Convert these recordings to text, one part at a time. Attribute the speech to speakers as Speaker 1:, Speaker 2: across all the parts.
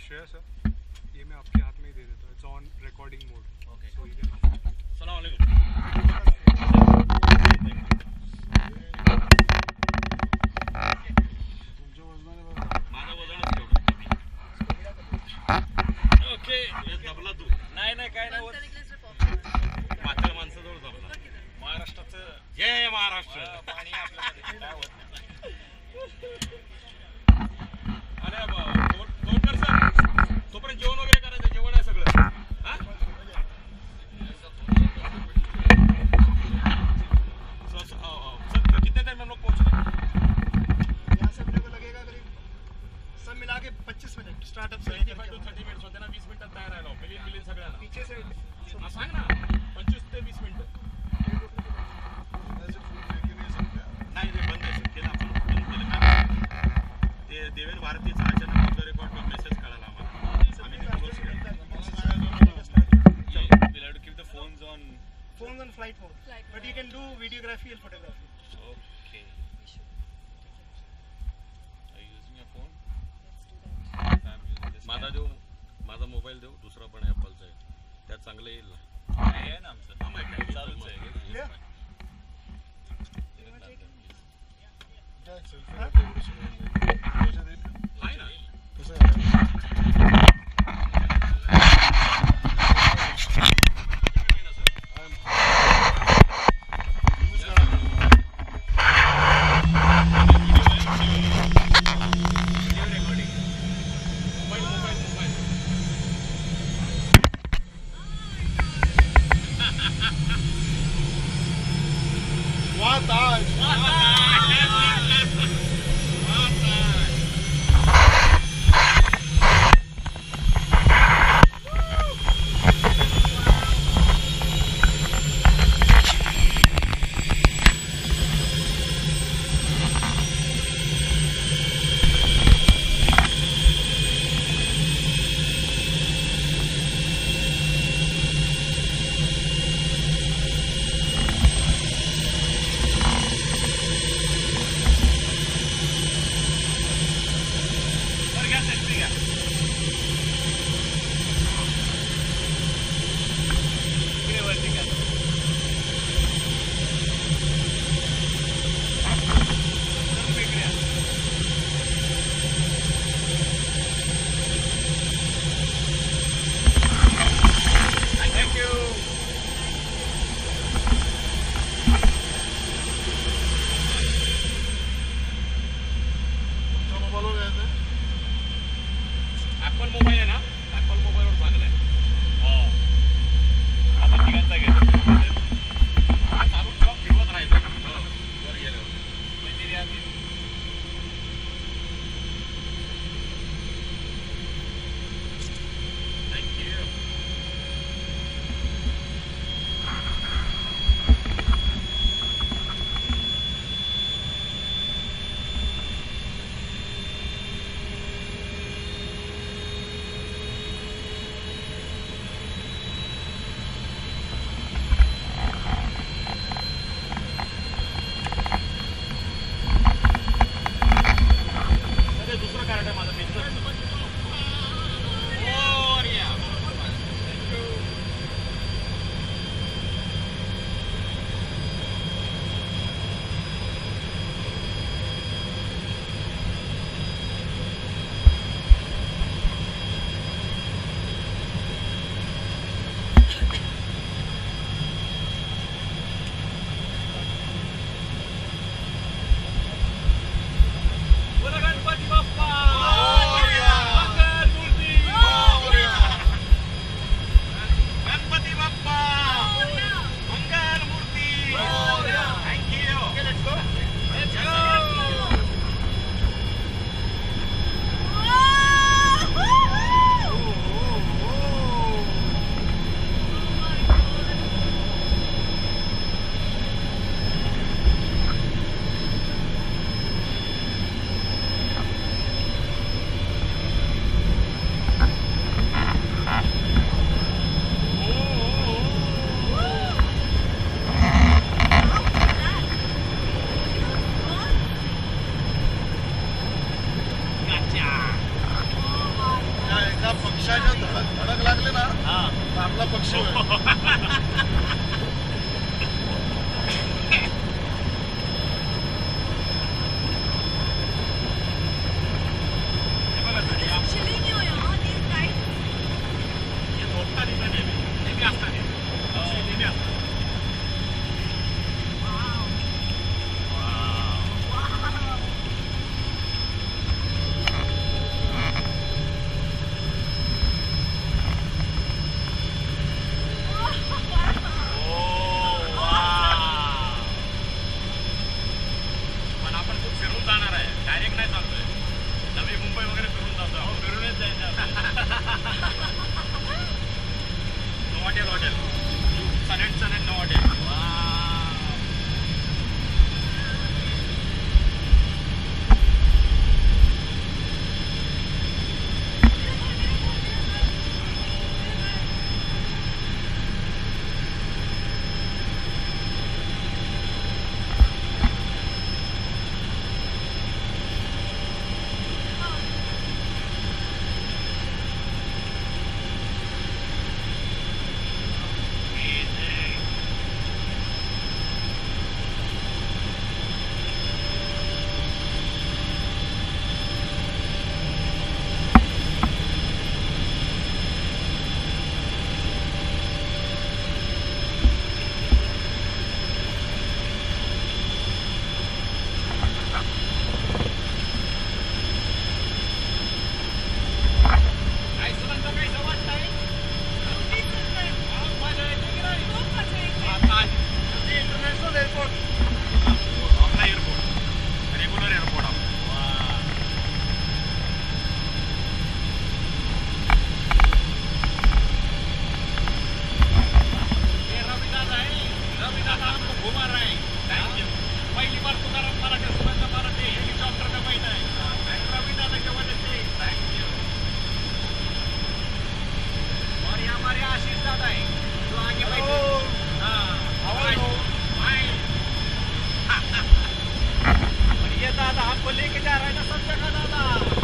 Speaker 1: Shreya sir, ये मैं आपके हाथ में ही दे देता हूँ. It's on recording mode.
Speaker 2: Okay.
Speaker 1: So you can.
Speaker 2: अस्सलाम वालेकुम. माझं वजनच तेवढं. ओके. दबला तू. नाही नाही काय नाही होत. पातळ माणसाजवळ दबला. महाराष्ट्राचं जय महाराष्ट्र. पाणी आपल्याकडे काय होत नाही. अरे गोडकर सर, तोपर्यंत जेवण वगैरे करायचं. जेवण आहे सगळं. हा सर कितने टाइम में हम लोग पहुंच रहे हैं?
Speaker 3: यहाँ से अपने को लगेगा करीब सब मिला के 25 मिनट. स्टार्टअप से
Speaker 2: 25 to 30 मिनिट्स होते ना. 20 मिनिटात तयार राहिलो. मिलियन सगळ्यांना
Speaker 3: पीछे से
Speaker 2: हा, सांग ना. 25 ते 20 मिनिटं. नाही ते बंद आहे. केलं आपण बंद केलं. ते देवेंद्र भारतीचा अचानक ऑफ द रेकॉर्ड मेसेज कळाला आम्हाला. आम्ही ते क्लोज केलं. We'll have to keep the phones on.
Speaker 3: phones on flight mode. But you can do videography and photography.
Speaker 2: Okay. Are you using your phone? I'm using this. माझा mobile देऊ. दुसरा पण ॲपलचा आहे. त्यात चांगलं येईल ना. आहे ना आमचं. चालूच आहे.
Speaker 3: Yeah.
Speaker 2: आहे ना. ॲपल मोबाईल आहे ना. ॲपल मोबाईलवर चांगला आहे. आता तिघांचा घेतो. चालू ठेवा. फिरवत राहायचं. वर गेल्यावर थँक्यू.
Speaker 3: आपला पक्ष आहे.
Speaker 4: Chilling you, yeah, these guys. Wow. Wow.
Speaker 2: पण आपण खूप फिरून जाणार आहे, डायरेक्ट नाही चालतोय. नवी मुंबई वगैरे फिरून जातो आपण. फिरूनच जायचं. नो हॉटेल सनेट नो हॉटेल.
Speaker 3: International airport.
Speaker 2: आपला एअरपोर्ट, रेग्युलर एअरपोर्ट. रविदादा हमको घुमा रहा है. Thank you. पहली बार तुकाराम मराठे सुगंध मराठे हेलीकॉप्टर में बैठा है. रविदादा के वजह से थैंक यू. और ये हमारे आशीष दादा है जो आगे बैठे. और ये दादा हमको लेके जा रहा है ना सब जगह दादा.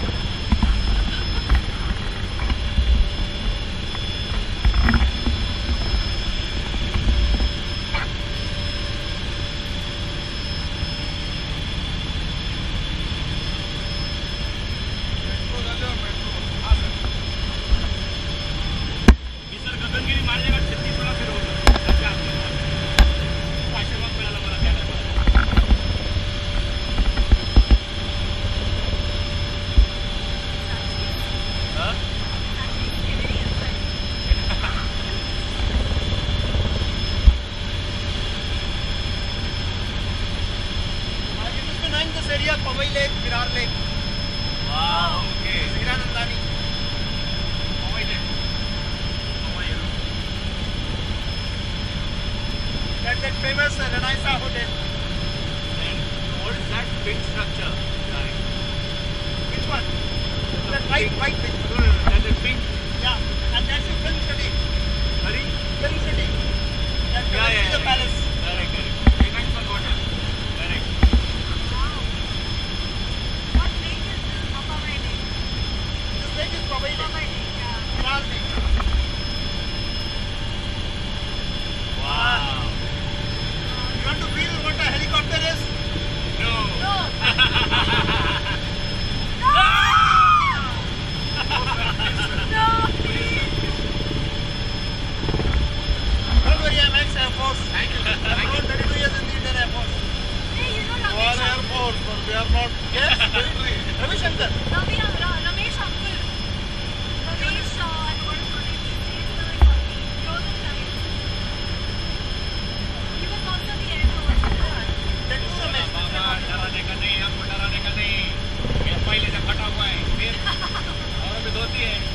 Speaker 2: मी सर गगनगिरी माझ्या जगात 36 वेळा फिरवलं. आशीर्वाद मिळाला मला त्या टायमाला.
Speaker 3: I used to know in this area Powai Lake, Virar Lake,
Speaker 2: wow, okay.
Speaker 3: Hiranandani. That famous Renaissance hotel.
Speaker 2: What is that big structure?
Speaker 3: Which one? That white thing.
Speaker 2: That is pink.
Speaker 3: Yeah, and that's the film city.
Speaker 2: Sorry?
Speaker 3: Film city. That is the palace.
Speaker 2: Correct. Renaissance hotel. Correct.
Speaker 4: Wow. What lake is this? Powai Lake.
Speaker 3: This lake is Powai Lake.
Speaker 4: Powai Lake, yeah.
Speaker 3: Virar Lake.
Speaker 2: Wow.
Speaker 3: You want to feel what a helicopter is?
Speaker 2: No.
Speaker 4: No. No, please.
Speaker 3: Don't worry, I'm ex-Air Force.
Speaker 2: Thank you.
Speaker 3: I worked 32 years in the Indian Air Force.
Speaker 4: Hey, you know Ramesh
Speaker 3: Force, but we are not. Yes, military. Ravi Shankar.
Speaker 4: Ramesh uncle. Ramesh, I forgot his name. He's like frozen time. He was also the Air Force.
Speaker 3: That too, Ramesh.
Speaker 2: बाबा डराने का नहीं, हमको डराने का नहीं. ये पहले से फटा हुआ है. फिर और अभी धोती है.